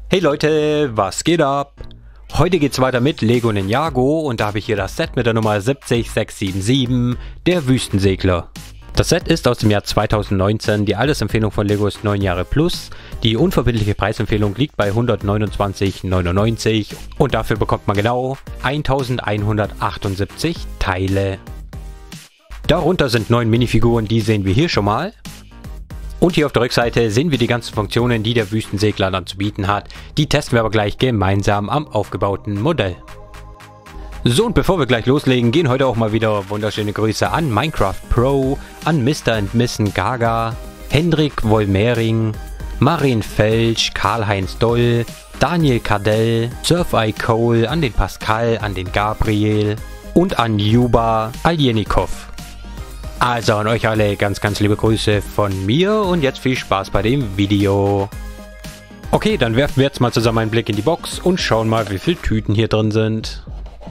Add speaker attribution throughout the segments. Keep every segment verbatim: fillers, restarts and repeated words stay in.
Speaker 1: Hey Leute, was geht ab? Heute geht's weiter mit Lego Ninjago und da habe ich hier das Set mit der Nummer sieben null sechs sieben sieben, der Wüstensegler. Das Set ist aus dem Jahr zweitausendneunzehn, die Altersempfehlung von Lego ist neun Jahre plus, die unverbindliche Preisempfehlung liegt bei hundertneunundzwanzig neunundneunzig und dafür bekommt man genau eintausendeinhundertachtundsiebzig Teile. Darunter sind neun Minifiguren, die sehen wir hier schon mal. Und hier auf der Rückseite sehen wir die ganzen Funktionen, die der Wüstensegler dann zu bieten hat. Die testen wir aber gleich gemeinsam am aufgebauten Modell. So, und bevor wir gleich loslegen, gehen heute auch mal wieder wunderschöne Grüße an Minecraft Pro, an Mister and Missen Gaga, Hendrik Wollmering, Marin Felsch, Karl-Heinz Doll, Daniel Kardell, Surfeye Cole, an den Pascal, an den Gabriel und an Juba Aljenikov. Also an euch alle ganz, ganz liebe Grüße von mir und jetzt viel Spaß bei dem Video. Okay, dann werfen wir jetzt mal zusammen einen Blick in die Box und schauen mal, wie viele Tüten hier drin sind.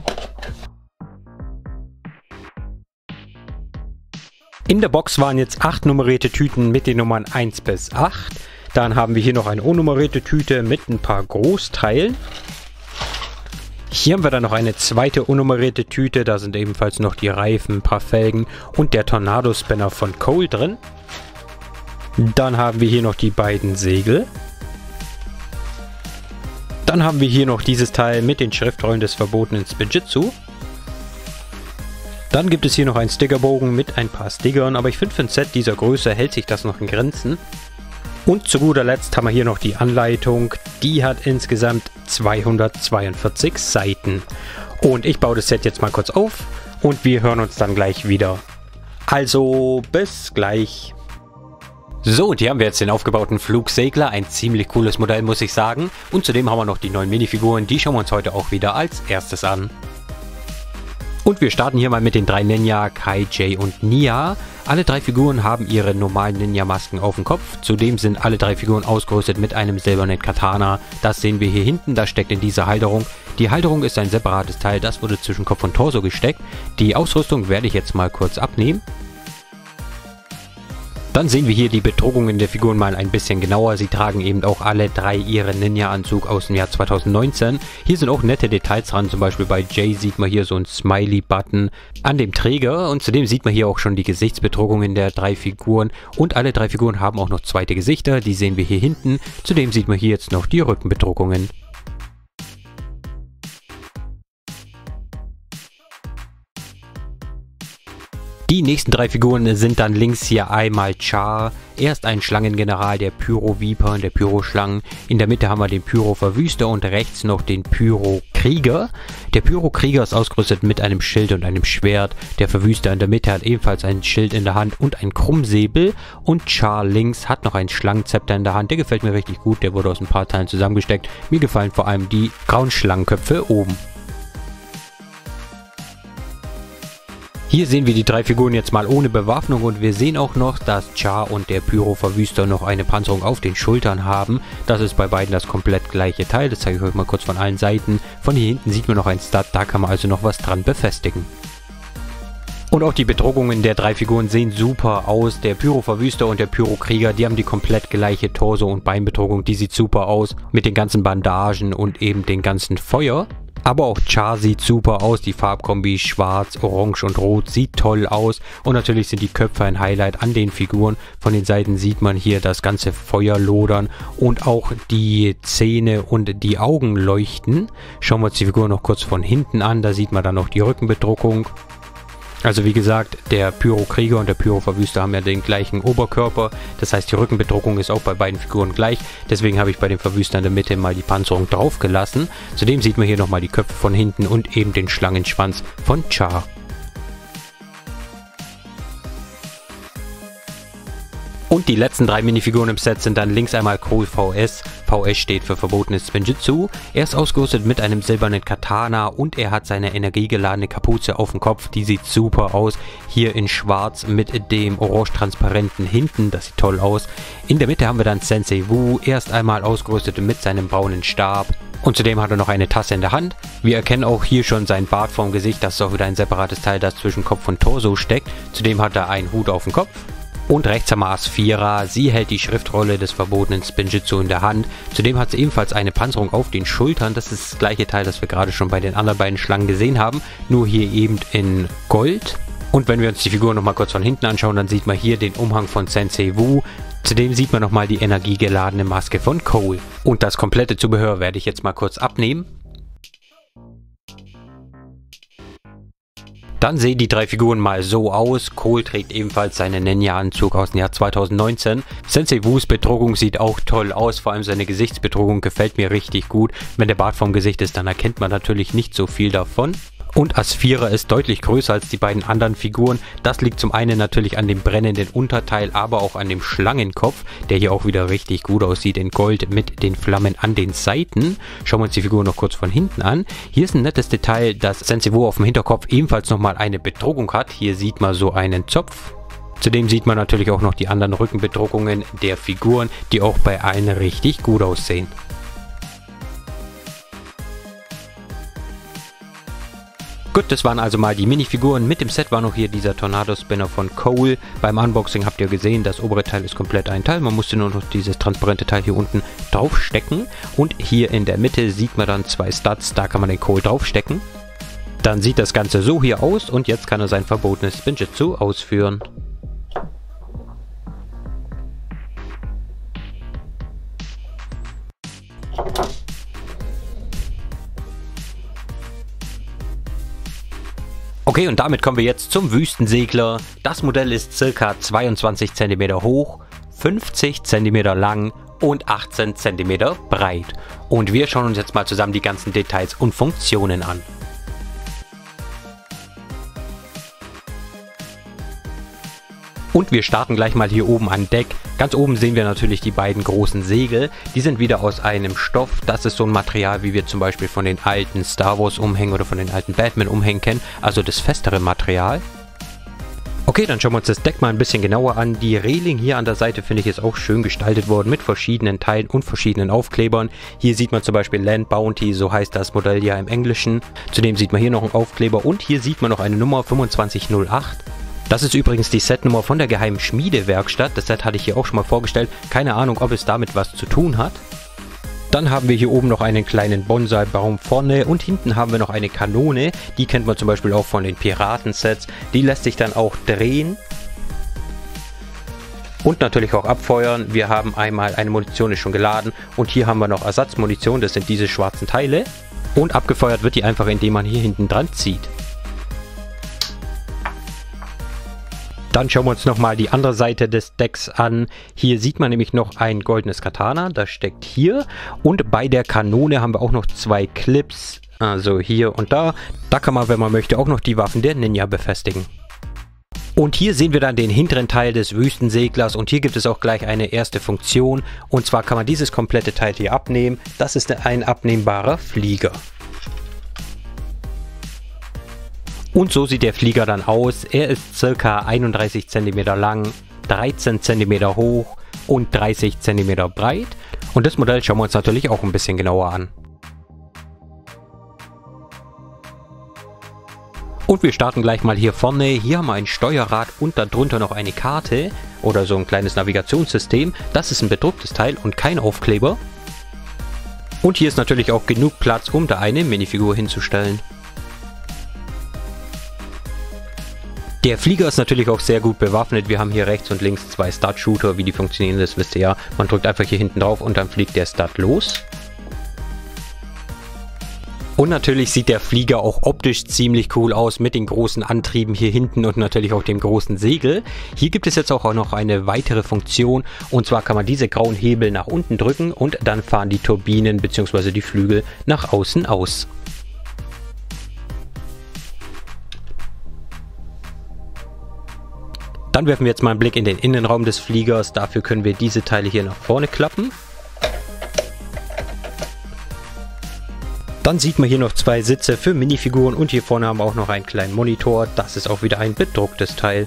Speaker 1: In der Box waren jetzt acht nummerierte Tüten mit den Nummern eins bis acht. Dann haben wir hier noch eine unnummerierte Tüte mit ein paar Großteilen. Hier haben wir dann noch eine zweite unnummerierte Tüte, da sind ebenfalls noch die Reifen, ein paar Felgen und der Tornado-Spinner von Cole drin. Dann haben wir hier noch die beiden Segel. Dann haben wir hier noch dieses Teil mit den Schriftrollen des verbotenen Spinjitzu. Dann gibt es hier noch einen Stickerbogen mit ein paar Stickern, aber ich finde für ein Set dieser Größe hält sich das noch in Grenzen. Und zu guter Letzt haben wir hier noch die Anleitung, die hat insgesamt zweihundertzweiundvierzig Seiten. Und ich baue das Set jetzt mal kurz auf und wir hören uns dann gleich wieder. Also bis gleich. So, und hier haben wir jetzt den aufgebauten Flugsegler, ein ziemlich cooles Modell, muss ich sagen. Und zudem haben wir noch die neuen Minifiguren, die schauen wir uns heute auch wieder als erstes an. Und wir starten hier mal mit den drei Ninja, Kai, Jay und Nia. Alle drei Figuren haben ihre normalen Ninja-Masken auf dem Kopf. Zudem sind alle drei Figuren ausgerüstet mit einem silbernen Katana. Das sehen wir hier hinten, das steckt in dieser Halterung. Die Halterung ist ein separates Teil, das wurde zwischen Kopf und Torso gesteckt. Die Ausrüstung werde ich jetzt mal kurz abnehmen. Dann sehen wir hier die Bedruckungen der Figuren mal ein bisschen genauer. Sie tragen eben auch alle drei ihren Ninja-Anzug aus dem Jahr zweitausendneunzehn. Hier sind auch nette Details dran, zum Beispiel bei Jay sieht man hier so ein Smiley-Button an dem Träger. Und zudem sieht man hier auch schon die Gesichtsbedruckungen der drei Figuren. Und alle drei Figuren haben auch noch zweite Gesichter, die sehen wir hier hinten. Zudem sieht man hier jetzt noch die Rückenbedruckungen. Die nächsten drei Figuren sind dann links hier einmal Char. Er ist ein Schlangengeneral der Pyro-Viper und der Pyro-Schlangen. In der Mitte haben wir den Pyro-Verwüster und rechts noch den Pyro-Krieger. Der Pyro-Krieger ist ausgerüstet mit einem Schild und einem Schwert. Der Verwüster in der Mitte hat ebenfalls ein Schild in der Hand und ein Krummsäbel. Und Char links hat noch ein Schlangenzepter in der Hand. Der gefällt mir richtig gut, der wurde aus ein paar Teilen zusammengesteckt. Mir gefallen vor allem die grauen Schlangenköpfe oben. Hier sehen wir die drei Figuren jetzt mal ohne Bewaffnung und wir sehen auch noch, dass Char und der Pyro-Verwüster noch eine Panzerung auf den Schultern haben. Das ist bei beiden das komplett gleiche Teil, das zeige ich euch mal kurz von allen Seiten. Von hier hinten sieht man noch ein Stud, da kann man also noch was dran befestigen. Und auch die Bedruckungen der drei Figuren sehen super aus. Der Pyro-Verwüster und der Pyro-Krieger, die haben die komplett gleiche Torso- und Beinbedruckung, die sieht super aus mit den ganzen Bandagen und eben den ganzen Feuer. Aber auch Char sieht super aus, die Farbkombi schwarz, orange und rot sieht toll aus und natürlich sind die Köpfe ein Highlight an den Figuren. Von den Seiten sieht man hier das ganze Feuer lodern und auch die Zähne und die Augen leuchten. Schauen wir uns die Figur noch kurz von hinten an, da sieht man dann noch die Rückenbedruckung. Also wie gesagt, der Pyro-Krieger und der Pyro-Verwüster haben ja den gleichen Oberkörper. Das heißt, die Rückenbedruckung ist auch bei beiden Figuren gleich. Deswegen habe ich bei dem Verwüster in der Mitte mal die Panzerung drauf gelassen. Zudem sieht man hier nochmal die Köpfe von hinten und eben den Schlangenschwanz von Char. Und die letzten drei Minifiguren im Set sind dann links einmal Cole V S. V S steht für verbotenes Spinjitzu. Er ist ausgerüstet mit einem silbernen Katana und er hat seine energiegeladene Kapuze auf dem Kopf. Die sieht super aus. Hier in schwarz mit dem orange-transparenten hinten. Das sieht toll aus. In der Mitte haben wir dann Sensei Wu. Er ist einmal ausgerüstet mit seinem braunen Stab. Und zudem hat er noch eine Tasse in der Hand. Wir erkennen auch hier schon sein Bart vorm Gesicht. Das ist auch wieder ein separates Teil, das zwischen Kopf und Torso steckt. Zudem hat er einen Hut auf dem Kopf. Und rechts haben wir Asphira, sie hält die Schriftrolle des verbotenen Spinjitzu in der Hand. Zudem hat sie ebenfalls eine Panzerung auf den Schultern. Das ist das gleiche Teil, das wir gerade schon bei den anderen beiden Schlangen gesehen haben, nur hier eben in Gold. Und wenn wir uns die Figur nochmal kurz von hinten anschauen, dann sieht man hier den Umhang von Sensei Wu. Zudem sieht man nochmal die energiegeladene Maske von Cole. Und das komplette Zubehör werde ich jetzt mal kurz abnehmen. Dann sehen die drei Figuren mal so aus. Cole trägt ebenfalls seinen Ninja-Anzug aus dem Jahr zweitausendneunzehn. Sensei Wus Bedruckung sieht auch toll aus, vor allem seine Gesichtsbedruckung gefällt mir richtig gut. Wenn der Bart vom Gesicht ist, dann erkennt man natürlich nicht so viel davon. Und Asphira ist deutlich größer als die beiden anderen Figuren. Das liegt zum einen natürlich an dem brennenden Unterteil, aber auch an dem Schlangenkopf, der hier auch wieder richtig gut aussieht in Gold mit den Flammen an den Seiten. Schauen wir uns die Figur noch kurz von hinten an. Hier ist ein nettes Detail, dass Sensei Wu auf dem Hinterkopf ebenfalls nochmal eine Bedruckung hat. Hier sieht man so einen Zopf. Zudem sieht man natürlich auch noch die anderen Rückenbedruckungen der Figuren, die auch bei allen richtig gut aussehen. Gut, das waren also mal die Minifiguren. Mit dem Set war noch hier dieser Tornado-Spinner von Cole. Beim Unboxing habt ihr gesehen, das obere Teil ist komplett ein Teil. Man musste nur noch dieses transparente Teil hier unten draufstecken. Und hier in der Mitte sieht man dann zwei Studs, da kann man den Cole draufstecken. Dann sieht das Ganze so hier aus und jetzt kann er sein verbotenes Spinjitzu ausführen. Okay, und damit kommen wir jetzt zum Wüstensegler. Das Modell ist ca. zweiundzwanzig Zentimeter hoch, fünfzig Zentimeter lang und achtzehn Zentimeter breit. Und wir schauen uns jetzt mal zusammen die ganzen Details und Funktionen an. Und wir starten gleich mal hier oben an Deck. Ganz oben sehen wir natürlich die beiden großen Segel. Die sind wieder aus einem Stoff. Das ist so ein Material, wie wir zum Beispiel von den alten Star Wars Umhängen oder von den alten Batman Umhängen kennen. Also das festere Material. Okay, dann schauen wir uns das Deck mal ein bisschen genauer an. Die Reling hier an der Seite finde ich ist auch schön gestaltet worden mit verschiedenen Teilen und verschiedenen Aufklebern. Hier sieht man zum Beispiel Land Bounty, so heißt das Modell ja im Englischen. Zudem sieht man hier noch einen Aufkleber und hier sieht man noch eine Nummer fünfundzwanzig null acht. Das ist übrigens die Setnummer von der geheimen Schmiedewerkstatt. Das Set hatte ich hier auch schon mal vorgestellt. Keine Ahnung, ob es damit was zu tun hat. Dann haben wir hier oben noch einen kleinen Bonsai-Baum vorne und hinten haben wir noch eine Kanone. Die kennt man zum Beispiel auch von den Piraten-Sets. Die lässt sich dann auch drehen. Und natürlich auch abfeuern. Wir haben einmal eine Munition, ist schon geladen. Und hier haben wir noch Ersatzmunition, das sind diese schwarzen Teile. Und abgefeuert wird die einfach, indem man hier hinten dran zieht. Dann schauen wir uns nochmal die andere Seite des Decks an. Hier sieht man nämlich noch ein goldenes Katana, das steckt hier. Und bei der Kanone haben wir auch noch zwei Clips, also hier und da. Da kann man, wenn man möchte, auch noch die Waffen der Ninja befestigen. Und hier sehen wir dann den hinteren Teil des Wüstenseglers und hier gibt es auch gleich eine erste Funktion. Und zwar kann man dieses komplette Teil hier abnehmen. Das ist ein abnehmbarer Flieger. Und so sieht der Flieger dann aus. Er ist ca. einunddreißig Zentimeter lang, dreizehn Zentimeter hoch und dreißig Zentimeter breit. Und das Modell schauen wir uns natürlich auch ein bisschen genauer an. Und wir starten gleich mal hier vorne. Hier haben wir ein Steuerrad und darunter noch eine Karte oder so ein kleines Navigationssystem. Das ist ein bedrucktes Teil und kein Aufkleber. Und hier ist natürlich auch genug Platz, um da eine Minifigur hinzustellen. Der Flieger ist natürlich auch sehr gut bewaffnet. Wir haben hier rechts und links zwei Stud-Shooter. Wie die funktionieren, das wisst ihr ja. Man drückt einfach hier hinten drauf und dann fliegt der Stud los. Und natürlich sieht der Flieger auch optisch ziemlich cool aus mit den großen Antrieben hier hinten und natürlich auch dem großen Segel. Hier gibt es jetzt auch noch eine weitere Funktion und zwar kann man diese grauen Hebel nach unten drücken und dann fahren die Turbinen bzw. die Flügel nach außen aus. Dann werfen wir jetzt mal einen Blick in den Innenraum des Fliegers. Dafür können wir diese Teile hier nach vorne klappen. Dann sieht man hier noch zwei Sitze für Minifiguren und hier vorne haben wir auch noch einen kleinen Monitor. Das ist auch wieder ein bedrucktes Teil.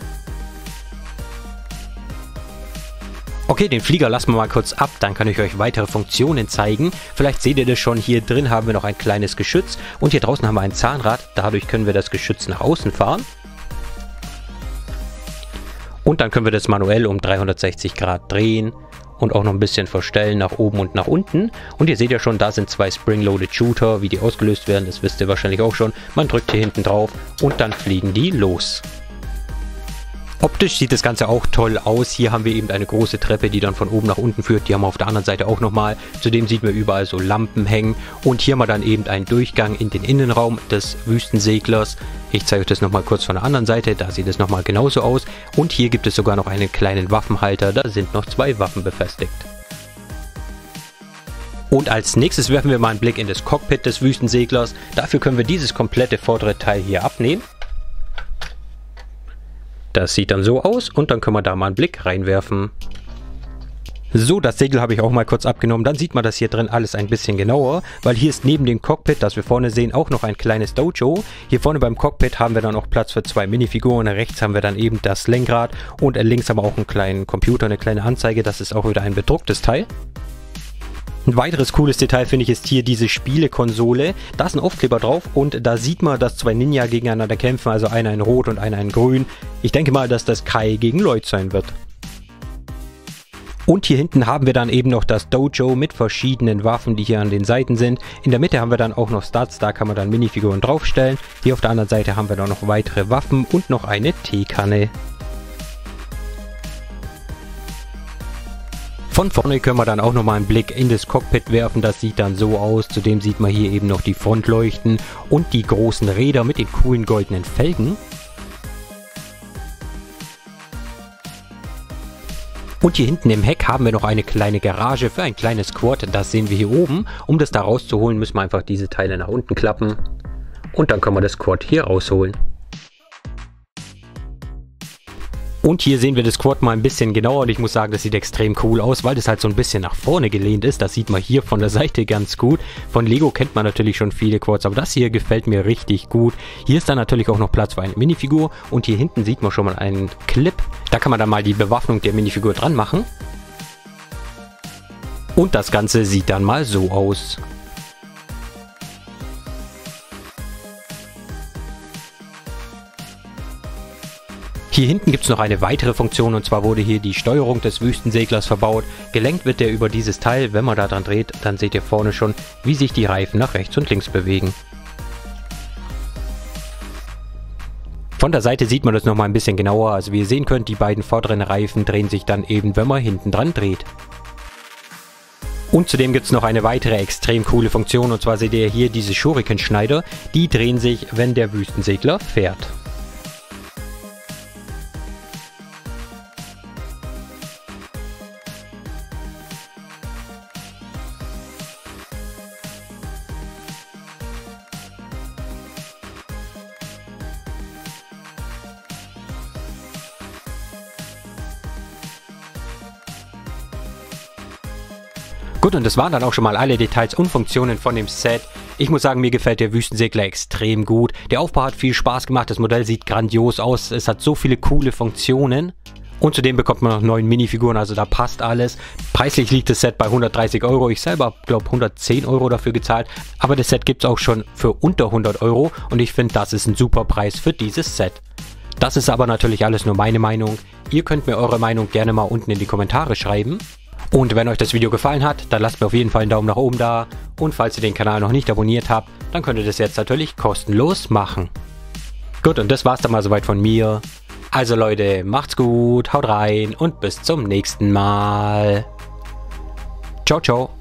Speaker 1: Okay, den Flieger lassen wir mal kurz ab, dann kann ich euch weitere Funktionen zeigen. Vielleicht seht ihr das schon, hier drin haben wir noch ein kleines Geschütz und hier draußen haben wir ein Zahnrad. Dadurch können wir das Geschütz nach außen fahren. Und dann können wir das manuell um dreihundertsechzig Grad drehen und auch noch ein bisschen verstellen nach oben und nach unten. Und ihr seht ja schon, da sind zwei Spring-Loaded Shooter, wie die ausgelöst werden, das wisst ihr wahrscheinlich auch schon. Man drückt hier hinten drauf und dann fliegen die los. Optisch sieht das Ganze auch toll aus. Hier haben wir eben eine große Treppe, die dann von oben nach unten führt. Die haben wir auf der anderen Seite auch nochmal. Zudem sieht man überall so Lampen hängen. Und hier haben wir dann eben einen Durchgang in den Innenraum des Wüstenseglers. Ich zeige euch das nochmal kurz von der anderen Seite. Da sieht es nochmal genauso aus. Und hier gibt es sogar noch einen kleinen Waffenhalter. Da sind noch zwei Waffen befestigt. Und als nächstes werfen wir mal einen Blick in das Cockpit des Wüstenseglers. Dafür können wir dieses komplette vordere Teil hier abnehmen. Das sieht dann so aus und dann können wir da mal einen Blick reinwerfen. So, das Segel habe ich auch mal kurz abgenommen. Dann sieht man das hier drin alles ein bisschen genauer, weil hier ist neben dem Cockpit, das wir vorne sehen, auch noch ein kleines Dojo. Hier vorne beim Cockpit haben wir dann auch Platz für zwei Minifiguren. Rechts haben wir dann eben das Lenkrad und links haben wir auch einen kleinen Computer, eine kleine Anzeige. Das ist auch wieder ein bedrucktes Teil. Ein weiteres cooles Detail finde ich ist hier diese Spielekonsole. Da ist ein Aufkleber drauf und da sieht man, dass zwei Ninja gegeneinander kämpfen, also einer in Rot und einer in Grün. Ich denke mal, dass das Kai gegen Lloyd sein wird. Und hier hinten haben wir dann eben noch das Dojo mit verschiedenen Waffen, die hier an den Seiten sind. In der Mitte haben wir dann auch noch Stats, da kann man dann Minifiguren draufstellen. Hier auf der anderen Seite haben wir dann noch weitere Waffen und noch eine Teekanne. Von vorne können wir dann auch nochmal einen Blick in das Cockpit werfen, das sieht dann so aus. Zudem sieht man hier eben noch die Frontleuchten und die großen Räder mit den coolen goldenen Felgen. Und hier hinten im Heck haben wir noch eine kleine Garage für ein kleines Quad, das sehen wir hier oben. Um das da rauszuholen, müssen wir einfach diese Teile nach unten klappen und dann können wir das Quad hier rausholen. Und hier sehen wir das Quad mal ein bisschen genauer und ich muss sagen, das sieht extrem cool aus, weil das halt so ein bisschen nach vorne gelehnt ist. Das sieht man hier von der Seite ganz gut. Von Lego kennt man natürlich schon viele Quads, aber das hier gefällt mir richtig gut. Hier ist dann natürlich auch noch Platz für eine Minifigur und hier hinten sieht man schon mal einen Clip. Da kann man dann mal die Bewaffnung der Minifigur dran machen. Und das Ganze sieht dann mal so aus. Hier hinten gibt es noch eine weitere Funktion und zwar wurde hier die Steuerung des Wüstenseglers verbaut. Gelenkt wird der über dieses Teil, wenn man da dran dreht, dann seht ihr vorne schon, wie sich die Reifen nach rechts und links bewegen. Von der Seite sieht man das nochmal ein bisschen genauer, also wie ihr sehen könnt, die beiden vorderen Reifen drehen sich dann eben, wenn man hinten dran dreht. Und zudem gibt es noch eine weitere extrem coole Funktion und zwar seht ihr hier diese Schurikenschneider, die drehen sich, wenn der Wüstensegler fährt. Gut, und das waren dann auch schon mal alle Details und Funktionen von dem Set. Ich muss sagen, mir gefällt der Wüstensegler extrem gut. Der Aufbau hat viel Spaß gemacht, das Modell sieht grandios aus, es hat so viele coole Funktionen. Und zudem bekommt man noch neun Minifiguren, also da passt alles. Preislich liegt das Set bei hundertdreißig Euro. Ich selber glaube hundertzehn Euro dafür gezahlt. Aber das Set gibt es auch schon für unter hundert Euro. Und ich finde, das ist ein super Preis für dieses Set. Das ist aber natürlich alles nur meine Meinung. Ihr könnt mir eure Meinung gerne mal unten in die Kommentare schreiben. Und wenn euch das Video gefallen hat, dann lasst mir auf jeden Fall einen Daumen nach oben da. Und falls ihr den Kanal noch nicht abonniert habt, dann könnt ihr das jetzt natürlich kostenlos machen. Gut, und das war's dann mal soweit von mir. Also Leute, macht's gut, haut rein und bis zum nächsten Mal. Ciao, ciao.